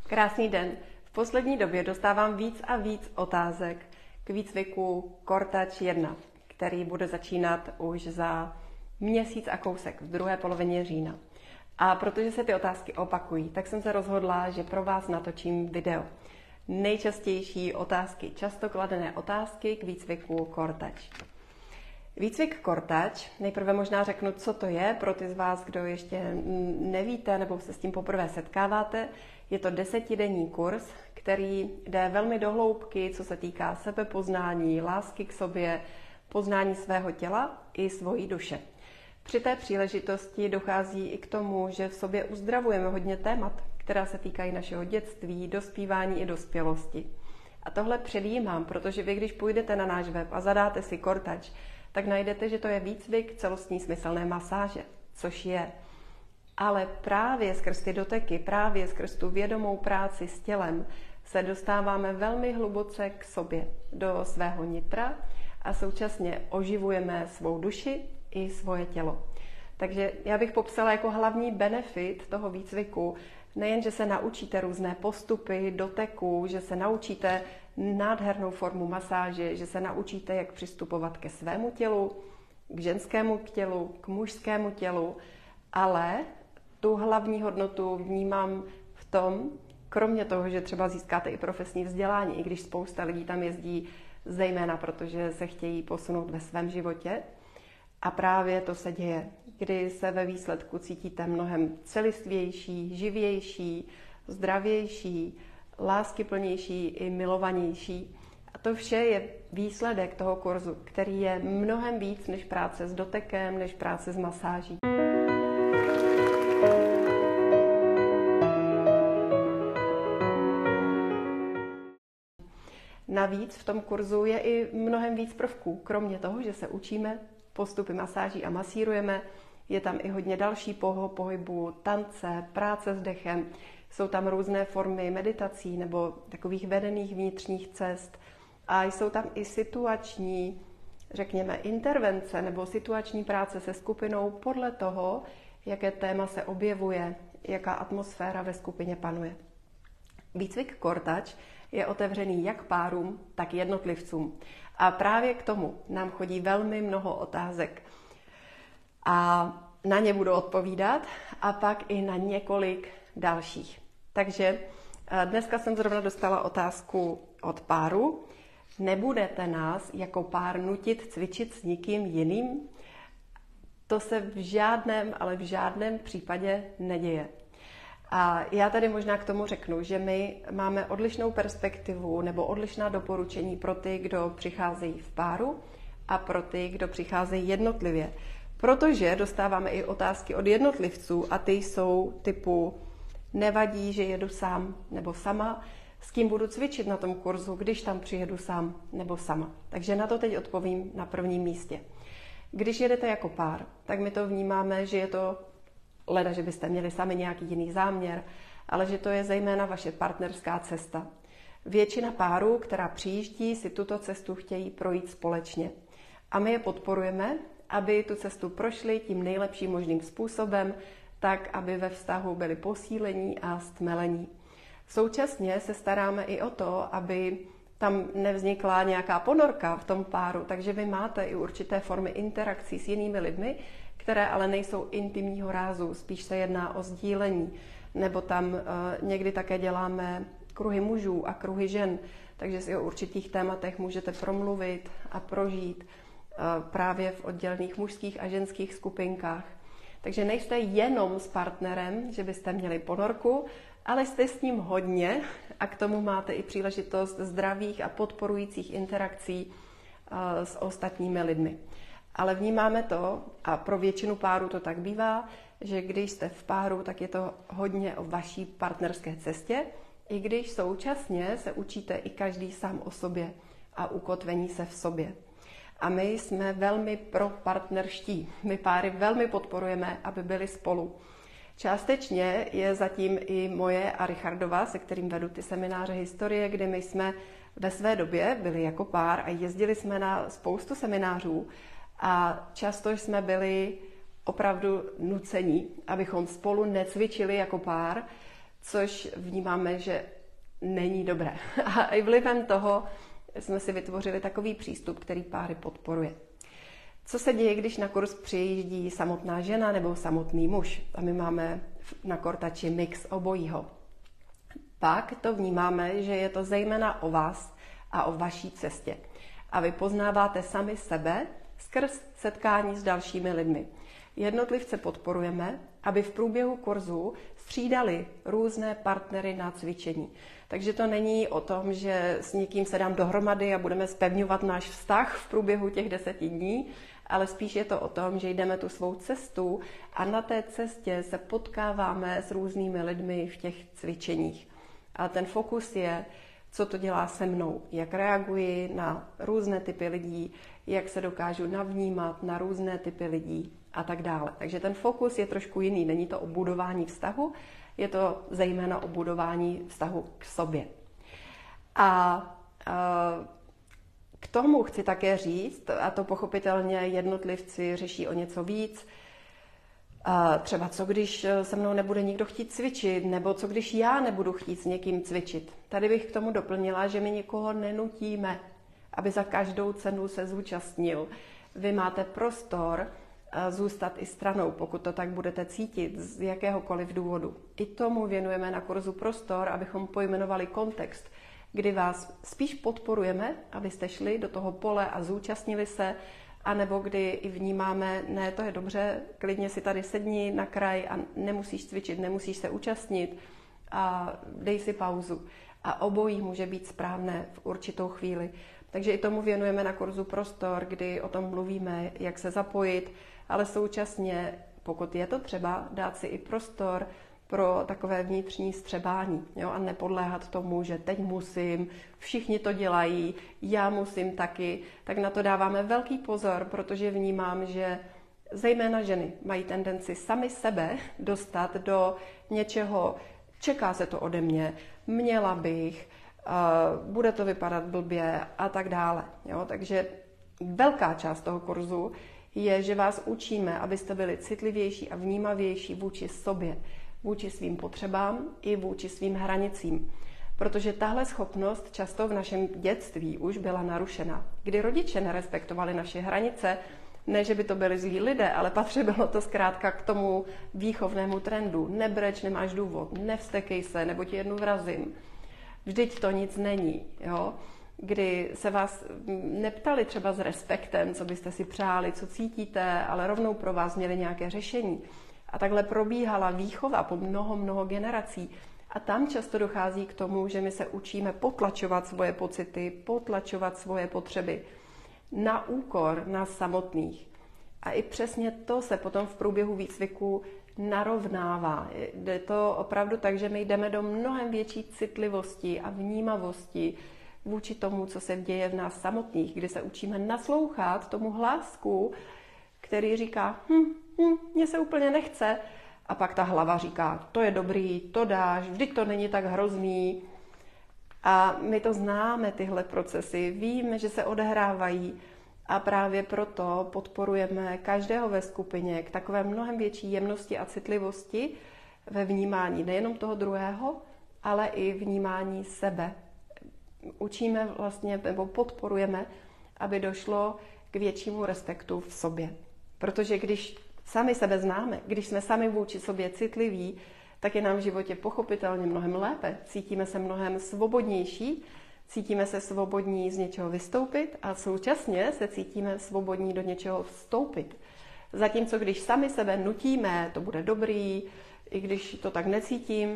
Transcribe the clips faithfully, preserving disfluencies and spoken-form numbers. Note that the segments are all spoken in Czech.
Krásný den. V poslední době dostávám víc a víc otázek k výcviku Core Touch jedna, který bude začínat už za měsíc a kousek v druhé polovině října. A protože se ty otázky opakují, tak jsem se rozhodla, že pro vás natočím video. Nejčastější otázky, často kladené otázky k výcviku Core Touch. Výcvik Core Touch, nejprve možná řeknu, co to je, pro ty z vás, kdo ještě nevíte nebo se s tím poprvé setkáváte. Je to desetidenní kurz, který jde velmi do hloubky, co se týká sebepoznání, lásky k sobě, poznání svého těla i svojí duše. Při té příležitosti dochází i k tomu, že v sobě uzdravujeme hodně témat, která se týkají našeho dětství, dospívání i dospělosti. A tohle předjímám, protože vy, když půjdete na náš web a zadáte si Core Touch, tak najdete, že to je výcvik celostní smyslné masáže, což je. Ale právě skrz ty doteky, právě skrz tu vědomou práci s tělem se dostáváme velmi hluboce k sobě, do svého nitra a současně oživujeme svou duši i svoje tělo. Takže já bych popsala jako hlavní benefit toho výcviku nejen, že se naučíte různé postupy, doteků, že se naučíte nádhernou formu masáže, že se naučíte, jak přistupovat ke svému tělu, k ženskému tělu, k mužskému tělu, ale tu hlavní hodnotu vnímám v tom, kromě toho, že třeba získáte i profesní vzdělání, i když spousta lidí tam jezdí zejména, protože se chtějí posunout ve svém životě. A právě to se děje, kdy se ve výsledku cítíte mnohem celistvější, živější, zdravější, láskyplnější i milovanější. A to vše je výsledek toho kurzu, který je mnohem víc než práce s dotekem, než práce s masáží. Navíc v tom kurzu je i mnohem víc prvků. Kromě toho, že se učíme postupy masáží a masírujeme, je tam i hodně další pohybu, tance, práce s dechem. Jsou tam různé formy meditací nebo takových vedených vnitřních cest. A jsou tam i situační, řekněme, intervence nebo situační práce se skupinou podle toho, jaké téma se objevuje, jaká atmosféra ve skupině panuje. Výcvik Core Touch je otevřený jak párům, tak jednotlivcům. A právě k tomu nám chodí velmi mnoho otázek. A na ně budu odpovídat a pak i na několik dalších. Takže dneska jsem zrovna dostala otázku od páru. Nebudete nás jako pár nutit cvičit s nikým jiným? To se v žádném, ale v žádném případě neděje. A já tady možná k tomu řeknu, že my máme odlišnou perspektivu nebo odlišná doporučení pro ty, kdo přicházejí v páru a pro ty, kdo přicházejí jednotlivě. Protože dostáváme i otázky od jednotlivců a ty jsou typu nevadí, že jedu sám nebo sama, s kým budu cvičit na tom kurzu, když tam přijedu sám nebo sama. Takže na to teď odpovím na prvním místě. Když jedete jako pár, tak my to vnímáme, že je to leda, že byste měli sami nějaký jiný záměr, ale že to je zejména vaše partnerská cesta. Většina párů, která přijíždí, si tuto cestu chtějí projít společně. A my je podporujeme, aby tu cestu prošli tím nejlepším možným způsobem, tak, aby ve vztahu byli posílení a stmelení. Současně se staráme i o to, aby tam nevznikla nějaká ponorka v tom páru, takže vy máte i určité formy interakcí s jinými lidmi, které ale nejsou intimního rázu, spíš se jedná o sdílení. Nebo tam e, někdy také děláme kruhy mužů a kruhy žen, takže si o určitých tématech můžete promluvit a prožít e, právě v oddělených mužských a ženských skupinkách. Takže nejste jenom s partnerem, že byste měli ponorku, ale jste s ním hodně a k tomu máte i příležitost zdravých a podporujících interakcí e, s ostatními lidmi. Ale vnímáme to, a pro většinu párů to tak bývá, že když jste v páru, tak je to hodně o vaší partnerské cestě, i když současně se učíte i každý sám o sobě a ukotvení se v sobě. A my jsme velmi propartnerští. My páry velmi podporujeme, aby byli spolu. Částečně je zatím i moje a Richardova, se kterým vedu ty semináře historie, kdy my jsme ve své době byli jako pár a jezdili jsme na spoustu seminářů a často jsme byli opravdu nucení, abychom spolu necvičili jako pár, což vnímáme, že není dobré. A i vlivem toho jsme si vytvořili takový přístup, který páry podporuje. Co se děje, když na kurz přijíždí samotná žena nebo samotný muž? A my máme na Kortači mix obojího. Pak to vnímáme, že je to zejména o vás a o vaší cestě. A vy poznáváte sami sebe skrz setkání s dalšími lidmi. Jednotlivce podporujeme, aby v průběhu kurzu střídali různé partnery na cvičení. Takže to není o tom, že s někým se dám dohromady a budeme zpevňovat náš vztah v průběhu těch deseti dní, ale spíš je to o tom, že jdeme tu svou cestu a na té cestě se potkáváme s různými lidmi v těch cvičeních. A ten fokus je, co to dělá se mnou, jak reaguji na různé typy lidí, jak se dokážu navnímat na různé typy lidí a tak dále. Takže ten fokus je trošku jiný. Není to o budování vztahu, je to zejména o budování vztahu k sobě. A, a k tomu chci také říct, a to pochopitelně jednotlivci řeší o něco víc, a třeba co když se mnou nebude nikdo chtít cvičit, nebo co když já nebudu chtít s někým cvičit. Tady bych k tomu doplnila, že my nikoho nenutíme, aby za každou cenu se zúčastnil. Vy máte prostor zůstat i stranou, pokud to tak budete cítit z jakéhokoliv důvodu. I tomu věnujeme na kurzu prostor, abychom pojmenovali kontext, kdy vás spíš podporujeme, abyste šli do toho pole a zúčastnili se, anebo kdy i vnímáme, ne, to je dobře, klidně si tady sedni na kraj a nemusíš cvičit, nemusíš se účastnit a dej si pauzu. A obojí může být správné v určitou chvíli. Takže i tomu věnujeme na kurzu prostor, kdy o tom mluvíme, jak se zapojit, ale současně, pokud je to třeba, dát si i prostor pro takové vnitřní střebání, jo, a nepodléhat tomu, že teď musím, všichni to dělají, já musím taky, tak na to dáváme velký pozor, protože vnímám, že zejména ženy mají tendenci sami sebe dostat do něčeho, čeká se to ode mě, měla bych, uh, bude to vypadat blbě a tak dále. Jo? Takže velká část toho kurzu je, že vás učíme, abyste byli citlivější a vnímavější vůči sobě, vůči svým potřebám i vůči svým hranicím. Protože tahle schopnost často v našem dětství už byla narušena, kdy rodiče nerespektovali naše hranice, ne, že by to byli zlí lidé, ale patřilo to zkrátka k tomu výchovnému trendu. Nebreč, nemáš důvod, nevstekej se, nebo ti jednu vrazím. Vždyť to nic není, jo? Kdy se vás neptali třeba s respektem, co byste si přáli, co cítíte, ale rovnou pro vás měli nějaké řešení. A takhle probíhala výchova po mnoho, mnoho generací. A tam často dochází k tomu, že my se učíme potlačovat svoje pocity, potlačovat svoje potřeby na úkor nás samotných. A i přesně to se potom v průběhu výcviku narovnává. Jde to opravdu tak, že my jdeme do mnohem větší citlivosti a vnímavosti vůči tomu, co se děje v nás samotných, kdy se učíme naslouchat tomu hlásku, který říká, hm, hm, mně se úplně nechce. A pak ta hlava říká, to je dobrý, to dáš, vždyť to není tak hrozný. A my to známe, tyhle procesy, víme, že se odehrávají a právě proto podporujeme každého ve skupině k takové mnohem větší jemnosti a citlivosti ve vnímání nejenom toho druhého, ale i vnímání sebe. Učíme vlastně, nebo podporujeme, aby došlo k většímu respektu v sobě. Protože když sami sebe známe, když jsme sami vůči sobě citliví, tak je nám v životě pochopitelně mnohem lépe. Cítíme se mnohem svobodnější, cítíme se svobodní z něčeho vystoupit a současně se cítíme svobodní do něčeho vstoupit. Zatímco když sami sebe nutíme, to bude dobrý, i když to tak necítím,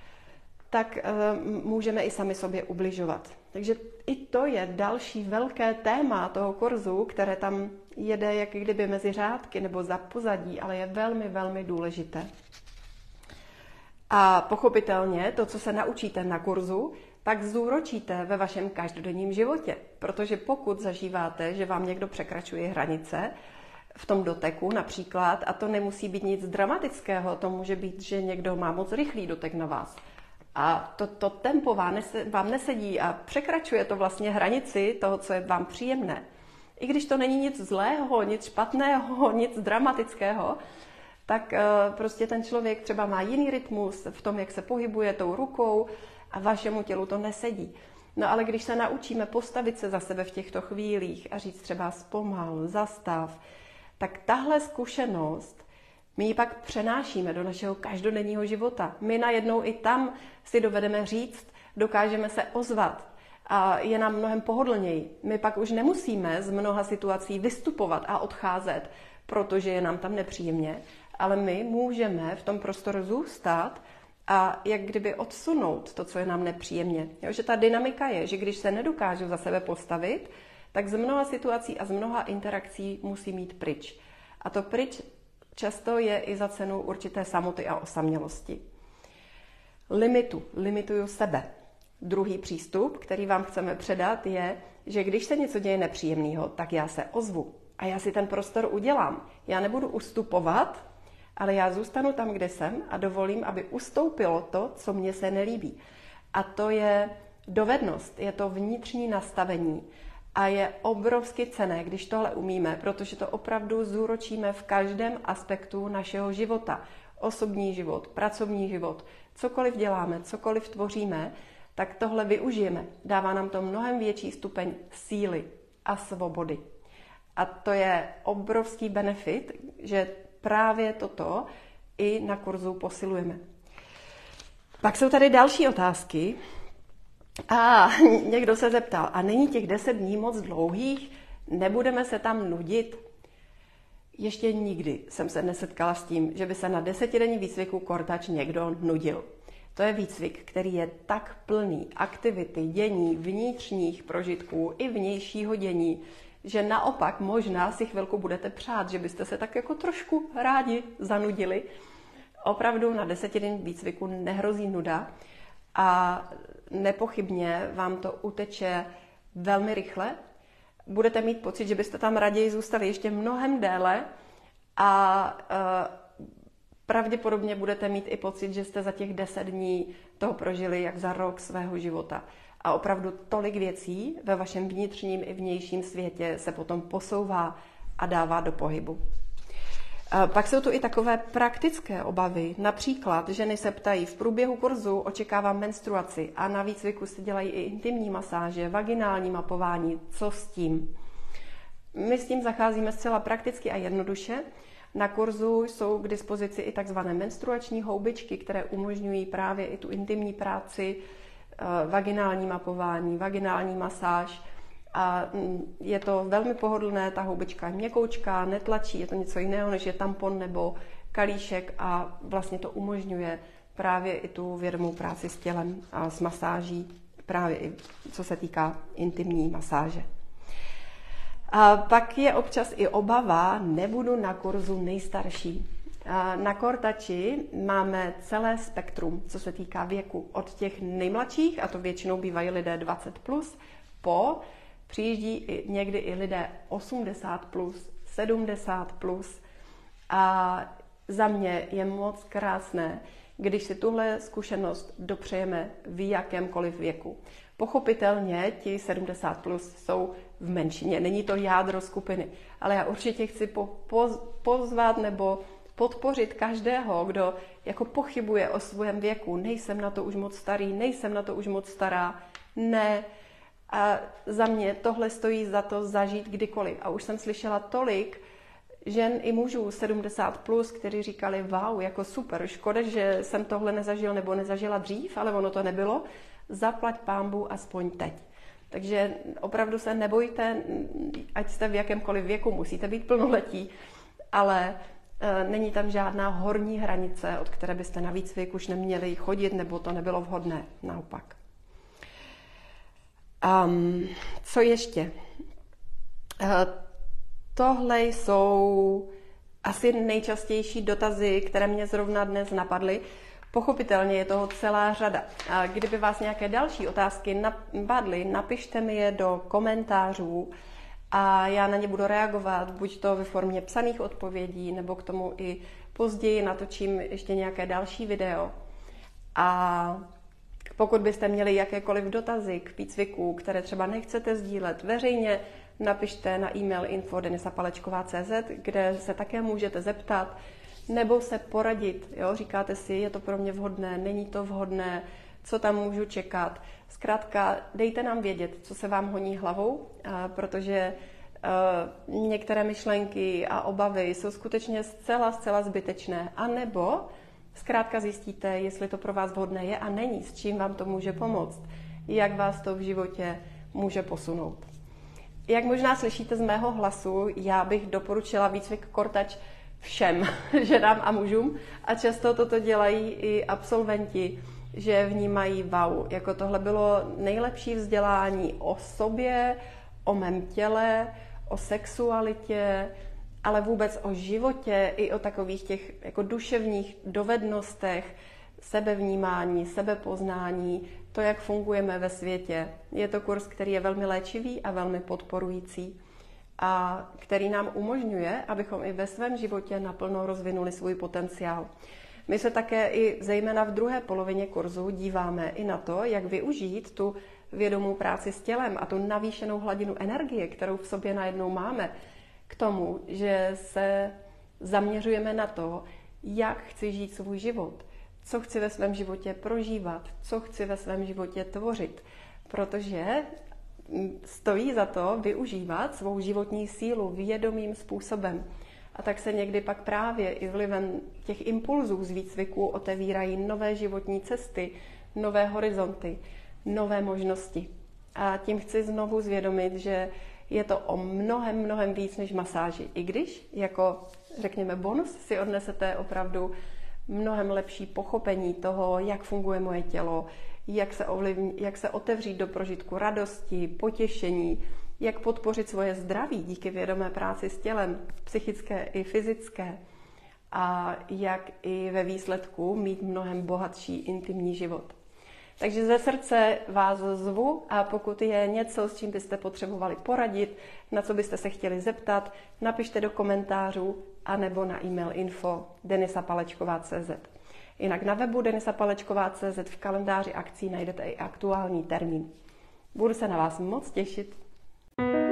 tak uh, můžeme i sami sobě ubližovat. Takže i to je další velké téma toho kurzu, které tam jede jak kdyby mezi řádky nebo za pozadí, ale je velmi, velmi důležité. A pochopitelně to, co se naučíte na kurzu, pak zúročíte ve vašem každodenním životě. Protože pokud zažíváte, že vám někdo překračuje hranice, v tom doteku například, a to nemusí být nic dramatického, to může být, že někdo má moc rychlý dotek na vás. A to, to tempo vám nesedí a překračuje to vlastně hranici toho, co je vám příjemné. I když to není nic zlého, nic špatného, nic dramatického, tak prostě ten člověk třeba má jiný rytmus v tom, jak se pohybuje tou rukou a vašemu tělu to nesedí. No ale když se naučíme postavit se za sebe v těchto chvílích a říct třeba zpomal, zastav, tak tahle zkušenost my ji pak přenášíme do našeho každodenního života. My najednou i tam si dovedeme říct, dokážeme se ozvat a je nám mnohem pohodlněji. My pak už nemusíme z mnoha situací vystupovat a odcházet, protože je nám tam nepříjemně, ale my můžeme v tom prostoru zůstat a jak kdyby odsunout to, co je nám nepříjemně. Jo, že ta dynamika je, že když se nedokážu za sebe postavit, tak z mnoha situací a z mnoha interakcí musí mít pryč. A to pryč často je i za cenu určité samoty a osamělosti. Limitu, limituju sebe. Druhý přístup, který vám chceme předat, je, že když se něco děje nepříjemného, tak já se ozvu a já si ten prostor udělám. Já nebudu ustupovat, ale já zůstanu tam, kde jsem a dovolím, aby ustoupilo to, co mně se nelíbí. A to je dovednost, je to vnitřní nastavení a je obrovsky cenné, když tohle umíme, protože to opravdu zúročíme v každém aspektu našeho života. Osobní život, pracovní život, cokoliv děláme, cokoliv tvoříme, tak tohle využijeme. Dává nám to mnohem větší stupeň síly a svobody. A to je obrovský benefit, že právě toto i na kurzu posilujeme. Pak jsou tady další otázky. A někdo se zeptal, a není těch deset dní moc dlouhých? Nebudeme se tam nudit? Ještě nikdy jsem se nesetkala s tím, že by se na desetidenní výcviku Kortač někdo nudil. To je výcvik, který je tak plný aktivity, dění, vnitřních prožitků i vnějšího dění, že naopak možná si chvilku budete přát, že byste se tak jako trošku rádi zanudili. Opravdu na desetidenním výcviku nehrozí nuda a nepochybně vám to uteče velmi rychle. Budete mít pocit, že byste tam raději zůstali ještě mnohem déle a e, pravděpodobně budete mít i pocit, že jste za těch deset dní toho prožili jak za rok svého života. A opravdu tolik věcí ve vašem vnitřním i vnějším světě se potom posouvá a dává do pohybu. Pak jsou tu i takové praktické obavy. Například ženy se ptají, v průběhu kurzu očekávám menstruaci a na výcviku se dělají i intimní masáže, vaginální mapování. Co s tím? My s tím zacházíme zcela prakticky a jednoduše. Na kurzu jsou k dispozici i takzvané menstruační houbičky, které umožňují právě i tu intimní práci, vaginální mapování, vaginální masáž. A je to velmi pohodlné, ta houbička je měkoučká, netlačí, je to něco jiného, než je tampon nebo kalíšek a vlastně to umožňuje právě i tu vědomou práci s tělem a s masáží, právě i co se týká intimní masáže. A pak je občas i obava, nebudu na kurzu nejstarší. Na Kortači máme celé spektrum, co se týká věku, od těch nejmladších, a to většinou bývají lidé dvacet plus, po přijíždí i, někdy i lidé osmdesát plus, sedmdesát plus. A za mě je moc krásné, když si tuhle zkušenost dopřejeme v jakémkoliv věku. Pochopitelně ti sedmdesát plus jsou v menšině, není to jádro skupiny, ale já určitě chci po, poz, pozvat nebo podpořit každého, kdo jako pochybuje o svém věku. Nejsem na to už moc starý, nejsem na to už moc stará, ne. A za mě tohle stojí za to zažít kdykoliv. A už jsem slyšela tolik žen i mužů sedmdesát plus, kteří říkali, wow, jako super, škoda, že jsem tohle nezažil nebo nezažila dřív, ale ono to nebylo. Zaplať pánbu aspoň teď. Takže opravdu se nebojte, ať jste v jakémkoliv věku, musíte být plnoletí, ale e, není tam žádná horní hranice, od které byste na výcvik už neměli chodit, nebo to nebylo vhodné, naopak. Um, co ještě? Uh, tohle jsou asi nejčastější dotazy, které mě zrovna dnes napadly. Pochopitelně je toho celá řada. A kdyby vás nějaké další otázky napadly, napište mi je do komentářů a já na ně budu reagovat, buď to ve formě psaných odpovědí, nebo k tomu i později natočím ještě nějaké další video. A pokud byste měli jakékoliv dotazy k výcviku, které třeba nechcete sdílet veřejně, napište na e-mail info denisa palečková tečka cé zet, kde se také můžete zeptat, nebo se poradit. Jo? Říkáte si, je to pro mě vhodné, není to vhodné, co tam můžu čekat. Zkrátka, dejte nám vědět, co se vám honí hlavou, protože uh, některé myšlenky a obavy jsou skutečně zcela, zcela zbytečné. A nebo zkrátka zjistíte, jestli to pro vás vhodné je a není, s čím vám to může pomoct, jak vás to v životě může posunout. Jak možná slyšíte z mého hlasu, já bych doporučila výcvik Core Touch všem ženám a mužům a často toto dělají i absolventi, že vnímají wow, jako tohle bylo nejlepší vzdělání o sobě, o mém těle, o sexualitě, ale vůbec o životě i o takových těch jako duševních dovednostech, sebevnímání, sebepoznání, to, jak fungujeme ve světě. Je to kurz, který je velmi léčivý a velmi podporující a který nám umožňuje, abychom i ve svém životě naplno rozvinuli svůj potenciál. My se také i zejména v druhé polovině kurzu díváme i na to, jak využít tu vědomou práci s tělem a tu navýšenou hladinu energie, kterou v sobě najednou máme, k tomu, že se zaměřujeme na to, jak chci žít svůj život, co chci ve svém životě prožívat, co chci ve svém životě tvořit, protože stojí za to využívat svou životní sílu vědomým způsobem. A tak se někdy pak právě i vlivem těch impulzů z výcviku otevírají nové životní cesty, nové horizonty, nové možnosti. A tím chci znovu zvědomit, že je to o mnohem, mnohem víc než masáži. I když, jako řekněme bonus, si odnesete opravdu mnohem lepší pochopení toho, jak funguje moje tělo, jak se, ovlivní, jak se otevřít do prožitku radosti, potěšení, jak podpořit svoje zdraví díky vědomé práci s tělem, psychické i fyzické, a jak i ve výsledku mít mnohem bohatší intimní život. Takže ze srdce vás zvu a pokud je něco, s čím byste potřebovali poradit, na co byste se chtěli zeptat, napište do komentářů anebo na e-mail info denisa palečková tečka cé zet. Jinak na webu denisa palečková tečka cé zet v kalendáři akcí najdete i aktuální termín. Budu se na vás moc těšit.